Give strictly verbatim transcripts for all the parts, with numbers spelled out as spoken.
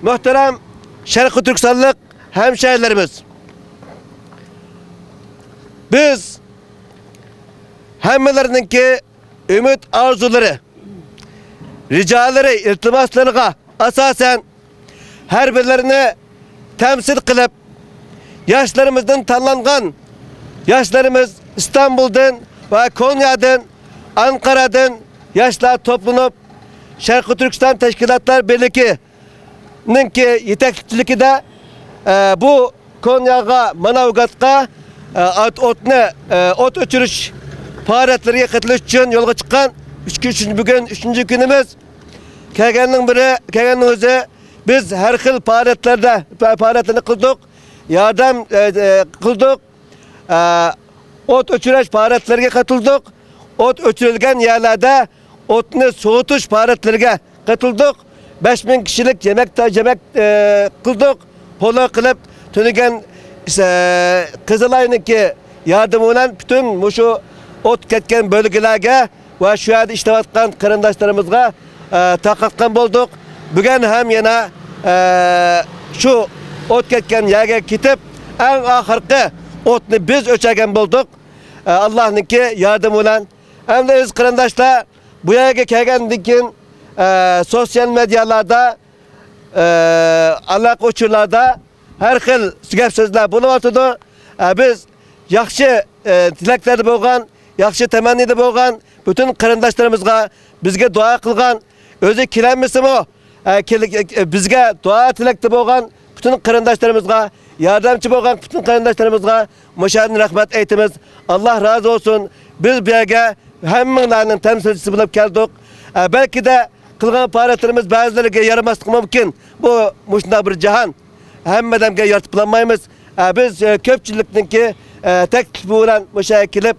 muhterem Şarkı Türkistanlık hemşehrilerimiz. Biz hemmelerininki ümit arzuları, ricaları, iltimaslarına asasen her birlerini temsil kılıp yaşlarımızdan tanınan yaşlarımız İstanbul'dan ve Konya'dan, Ankara'dan yaşlar toplanıp Şarkı Türkistan Teşkilatlar Birliği'nin ki yetekçiliği de e, bu Konya'ga, Manavgat'ga e, ot, otne, e, ot öçürüş faaliyetlerine katılış için yolga çıkan üçüncü bugün üçüncü günümüz. Kelgenin biri, kelgenin özü biz her xil faaliyetlerde faaliyetlerini kıldık, yardım e, e, kıldık, e, ot öçürüş faaliyetlerine katıldık, ot öçürülgen yerlerde otunu soğutuş faaliyetlerine katıldık, beş bin kişilik yemek yemek e, kıldık, polo kılıp tönügen işte, Kızılay'ınki yardım olan bütün şu ot ketken bölgelerge ve şu yerde işlevatkan karındaşlarımızga e, takatkan bulduk. Bugün hem yana e, şu ot ketken yerge kitip en ahırkı otunu biz ölçegen bulduk. E, Allah'ınki yardım olan. Hem de biz karındaşlar bu yerge kelgendikin e, sosyal medyalarda e, alak uçurlarda her xil gap sözler bulup e, biz yaxşı e, tilekleri bolgan, yaxşı temennide bolgan bütün karındaşlarımızga bizge dua kılgan, özü kilenmesi o e, e, bizge dua tilekte bolgan bütün karındaşlarımızga, yardımcı bolgan bütün karındaşlarımızga müşahidin rahmet eytimiz. Allah razı olsun. Biz bir yerge hemminlerinin temsilcisi bulup geldik. E, belki de kılgan faaliyetlerimiz bazıları yaramaslık mümkün. Bu muşunda bir cihan. Hemmedemge yartıplanmayımız. E, biz e, köpçülükninki e, teklifi olan müşahekilip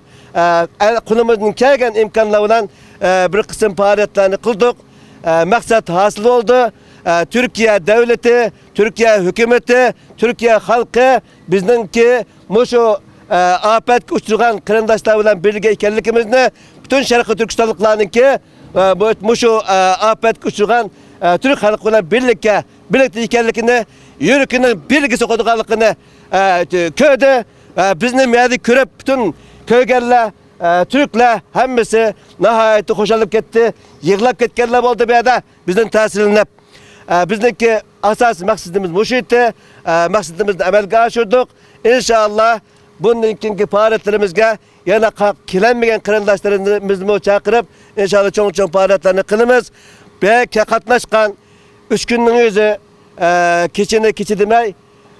e, kulumuzun kelgen imkanla olan e, bir kısım faaliyetlerini kıldık. E, maksat hasıl oldu. E, Türkiye devleti, Türkiye hükümeti, Türkiye halkı bizninki muşu e, afet uçturgan kırındaşlar olan birlikte ikenlikimizni bütün Şarkı Türkistanlıklarınki e, bu muşu e, afet uçturgan e, Türk halkı olan birlikte birlikte ikenlikini yürükünün bilgisi koduqalıqını e, köyde e, bizim yerde körüp bütün köygerler, e, Türkler hemmesi nihayeti hoşalıp gitti, yığılap ketkenler oldu bir yerde bizim tahsilinip. E, bizdeki asas maksadımız muşitti, e, maksadımızı amelge aşırdık. İnşallah bunun ikinci faaliyetlerimizge yana kilenmeyen kırındaşlarımızı çakırıp inşallah çok çok faaliyetlerini kılımız. Belki katlaşkan üç günün yüzü e, keçini keçi demey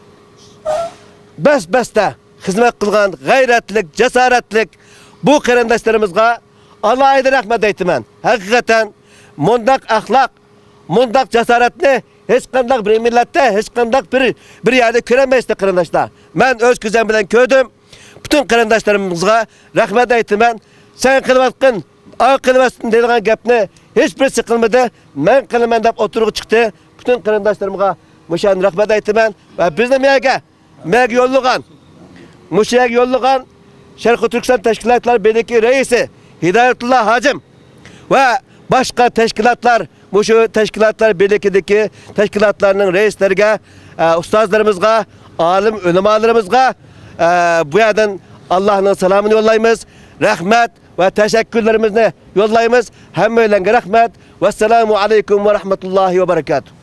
bes beste hizmet kılgan gayretlik, cesaretlik bu kırındaşlarımızga Allah aydır rahmet eytimen. Hakikaten mundak ahlak, mundak cesaretli hiç kandak bir millette, hiç kandak bir, bir yerde köremeyiz de kırındaşlar. Ben öz güzel bilen köydüm. Bütün kırındaşlarımızga rahmet eytimen. Sen kılmatkın, ağ kılmasın dediğin gepni hiçbir sıkılmadı. Ben kılmen deyip oturup çıktı. Bütün kırındaşlarımıza müşahidin rahmet eytimen. Ve bizim yerge, meg yolluğan, müşahid yolluğan Şarkı Türkistan Teşkilatlar Birliği Reisi Hidayetullah Hacım ve başka teşkilatlar, bu şu teşkilatlar birliğindeki teşkilatlarının reislerine, e, ustazlarımızga, alim ulemalarımızga e, bu yerden Allah'ın selamını yollayımız, rahmet ve teşekkürlerimizi yollayımız. Hem öyle rahmet ve selamu aleyküm ve rahmetullahi ve berekatuhu.